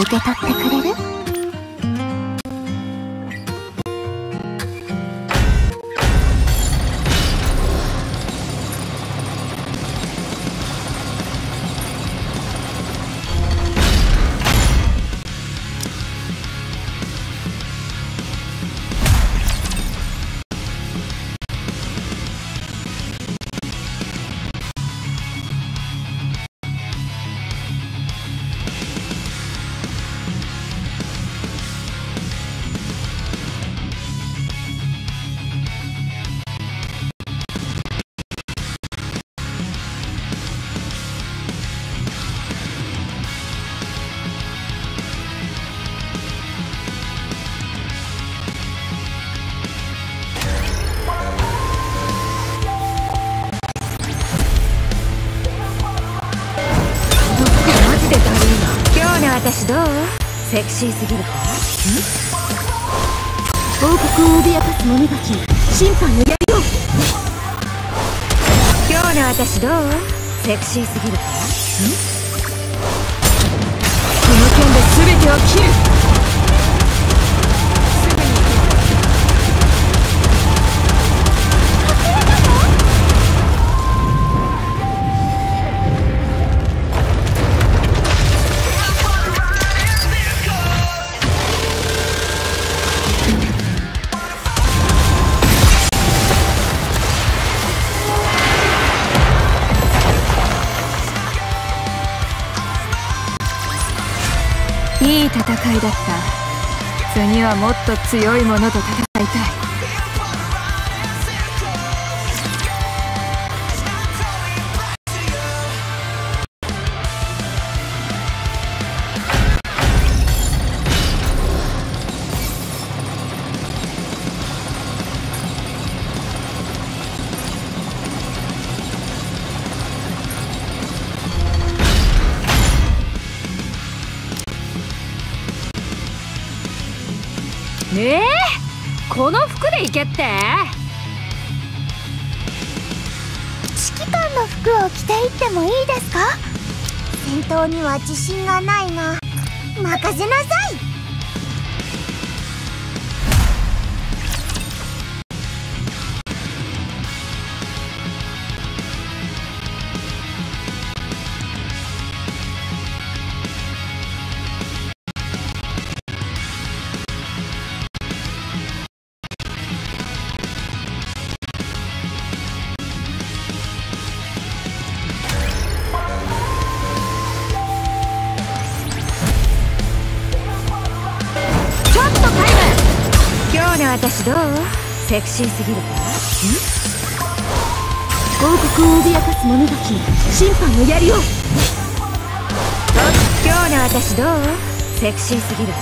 受け取ってくれる？ 私どう？セクシーすぎるか？ 王国を脅かす者たち、審判のやりよう。 今日の私どう？セクシーすぎるか？ この剣で全てを切る。 いい戦いだった。次はもっと強いものと戦いたい。この服で行けって？ 指揮官の服を着ていってもいいですか？戦闘には自信がないな。任せなさい。 私どう？セクシーすぎるか？ 王国を脅かす者たち、審判のやりよう。 今日の私どう？セクシーすぎるか？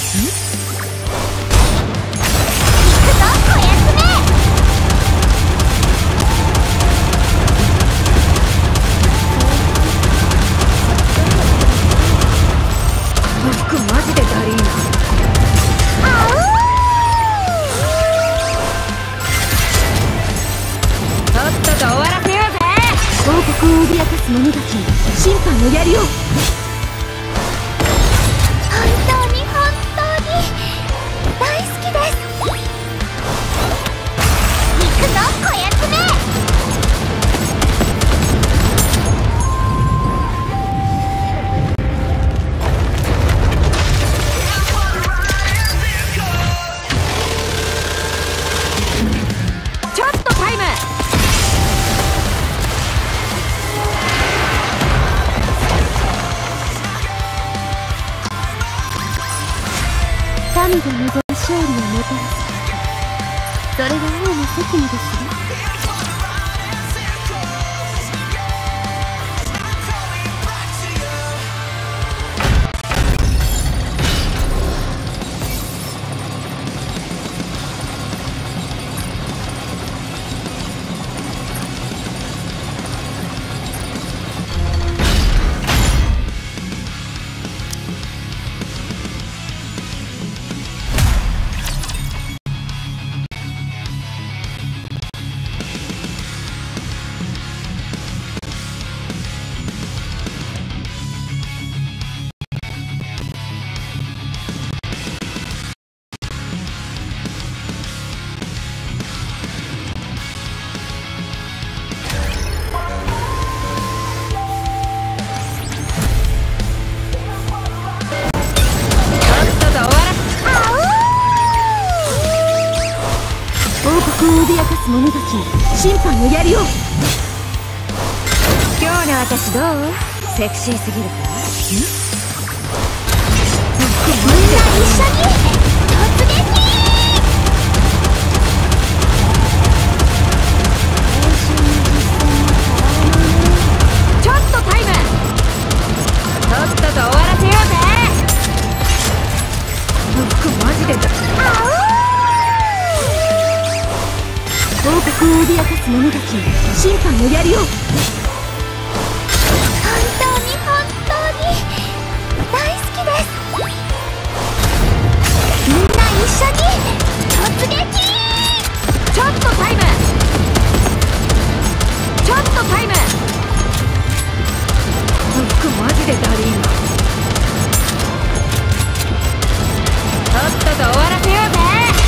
行くぞ小安め。 この服マジでダリーな。終わらせようぜ。 王国を脅かす者たち、審判のやりよう。本当に大好きです。行くぞ小安め。 ちょっとタイム。 神が望む勝利をもたらすこと、それが王の責務ですよ。 者たちに審判の槍を。 今日の私どう？セクシーすぎるか？ みんな一緒に突撃。 ちょっとタイム。とっとと終わらせようぜ。僕マジでだ。 王国を脅かす者たちに審判の槍を。本当に大好きです。みんな一緒に突撃。 ちょっとタイム。ちょっとタイム。僕マジでダリーナ。とっとと終わらせようぜ。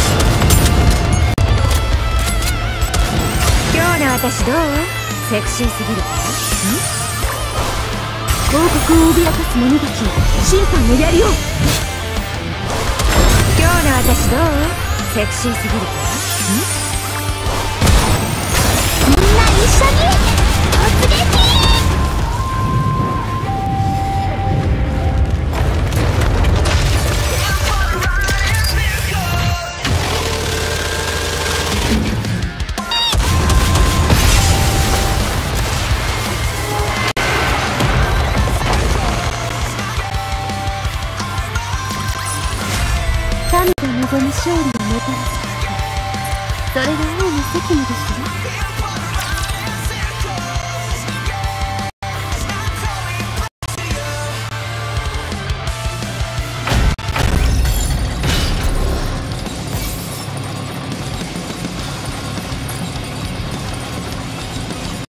今日の私どう？セクシーすぎるか？ 王国を脅かす者たちに審判の槍を。 今日の私どう？セクシーすぎるか？ みんな一緒に突撃。神が望む勝利をもたらすこと、それが王の責務ですよ。